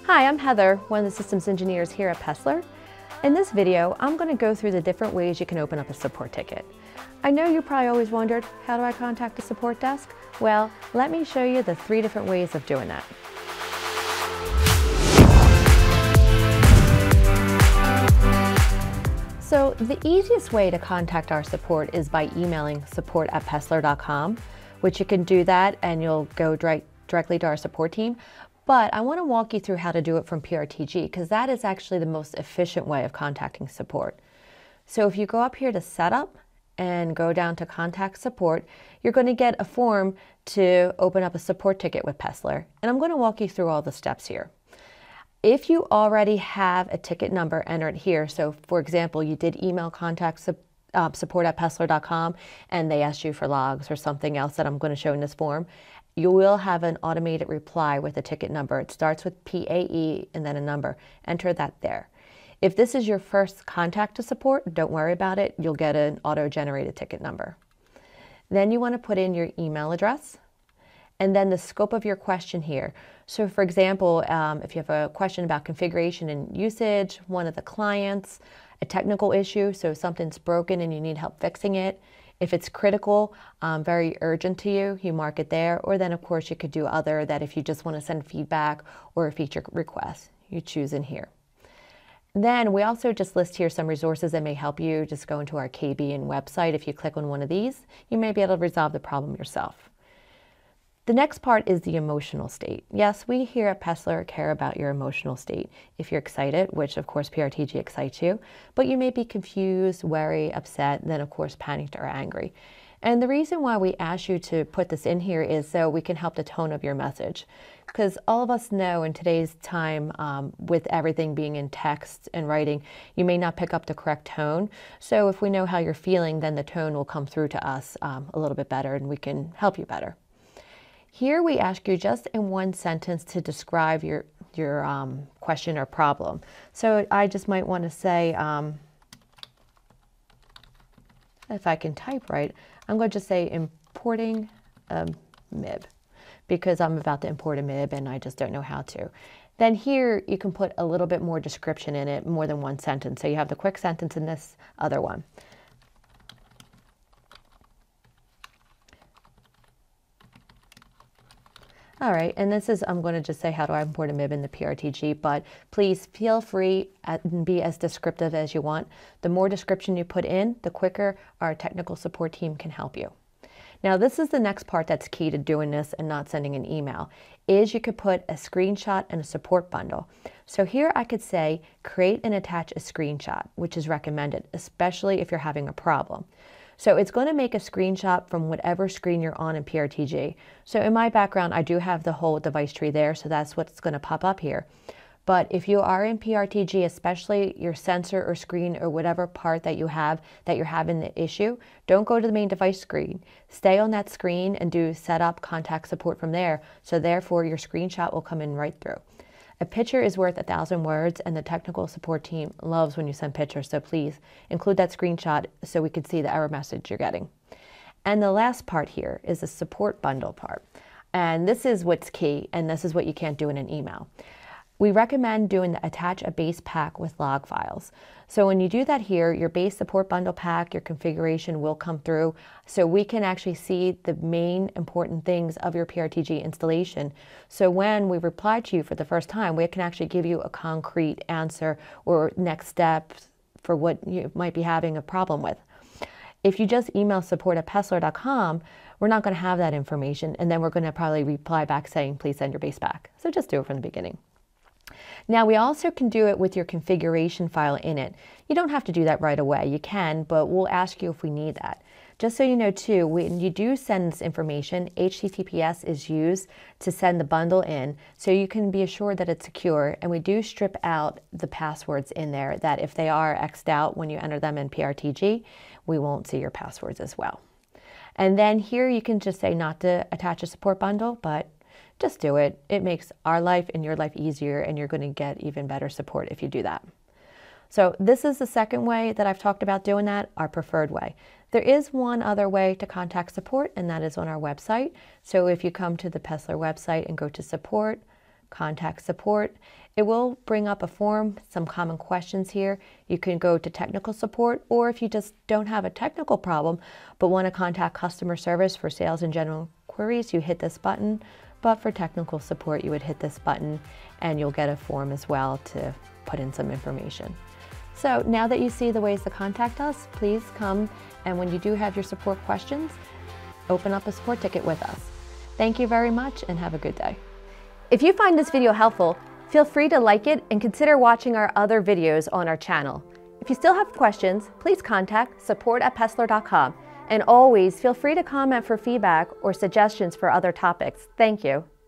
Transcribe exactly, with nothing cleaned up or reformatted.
Hi, I'm Heather, one of the systems engineers here at Pessler. In this video, I'm going to go through the different ways you can open up a support ticket. I know you probably always wondered, how do I contact a support desk? Well, let me show you the three different ways of doing that. So the easiest way to contact our support is by emailing support at pessler dot com, which you can do that and you'll go direct, directly to our support team. But I want to walk you through how to do it from P R T G because that is actually the most efficient way of contacting support. So if you go up here to Setup and go down to Contact Support, you're going to get a form to open up a support ticket with Pessler. And I'm going to walk you through all the steps here. If you already have a ticket number entered here, so for example, you did email contact uh, support at pessler dot com and they asked you for logs or something else that I'm going to show in this form, you will have an automated reply with a ticket number. It starts with P A E and then a number. Enter that there. If this is your first contact to support, don't worry about it. You'll get an auto-generated ticket number. Then you want to put in your email address and then the scope of your question here. So for example, um, if you have a question about configuration and usage, one of the clients, a technical issue, so something's broken and you need help fixing it. If it's critical, um, very urgent to you, you mark it there. Or then of course you could do other, that if you just want to send feedback or a feature request, you choose in here. Then we also just list here some resources that may help you. Just go into our K B and website. If you click on one of these, you may be able to resolve the problem yourself. The next part is the emotional state. Yes, we here at Pessler care about your emotional state. If you're excited, which of course P R T G excites you, but you may be confused, worried, upset, then of course panicked or angry. And the reason why we ask you to put this in here is so we can help the tone of your message. Because all of us know in today's time, um, with everything being in text and writing, you may not pick up the correct tone. So if we know how you're feeling, then the tone will come through to us um, a little bit better and we can help you better. Here we ask you just in one sentence to describe your, your um, question or problem. So I just might want to say, um, if I can type right, I'm going to just say importing a M I B because I'm about to import a M I B and I just don't know how to. Then here you can put a little bit more description in it, more than one sentence. So you have the quick sentence in this other one. All right, and this is, I'm going to just say how do I import a M I B in the P R T G, but please feel free and be as descriptive as you want. The more description you put in, the quicker our technical support team can help you. Now this is the next part that's key to doing this and not sending an email, is you could put a screenshot and a support bundle. So here I could say, create and attach a screenshot, which is recommended, especially if you're having a problem. So it's going to make a screenshot from whatever screen you're on in P R T G. So in my background, I do have the whole device tree there, so that's what's going to pop up here. But if you are in P R T G, especially your sensor or screen or whatever part that you have that you're having the issue, don't go to the main device screen. Stay on that screen and do setup contact support from there. So therefore your screenshot will come in right through. A picture is worth a thousand words, and the technical support team loves when you send pictures, so please include that screenshot so we can see the error message you're getting. And the last part here is the support bundle part. And this is what's key, and this is what you can't do in an email. We recommend doing the attach a base pack with log files. So when you do that here, your base support bundle pack, your configuration will come through so we can actually see the main important things of your P R T G installation. So when we reply to you for the first time, we can actually give you a concrete answer or next steps for what you might be having a problem with. If you just email support at pessler dot com, we're not going to have that information, and then we're going to probably reply back saying, please send your base pack. So just do it from the beginning. Now we also can do it with your configuration file in it. You don't have to do that right away. You can, but we'll ask you if we need that. Just so you know too, when you do send this information, H T T P S is used to send the bundle in, so you can be assured that it's secure, and we do strip out the passwords in there that if they are X'd out when you enter them in P R T G, we won't see your passwords as well. And then here you can just say not to attach a support bundle, but just do it. It makes our life and your life easier, and you're going to get even better support if you do that. So this is the second way that I've talked about doing that, our preferred way. There is one other way to contact support, and that is on our website. So if you come to the Pessler website and go to support, contact support. It will bring up a form, some common questions here. You can go to technical support, or if you just don't have a technical problem but want to contact customer service for sales and general queries, you hit this button. But for technical support, you would hit this button and you'll get a form as well to put in some information. So now that you see the ways to contact us, please come, and when you do have your support questions, open up a support ticket with us. Thank you very much and have a good day. If you find this video helpful, feel free to like it and consider watching our other videos on our channel. If you still have questions, please contact support at pestler dot com. And always feel free to comment for feedback or suggestions for other topics. Thank you.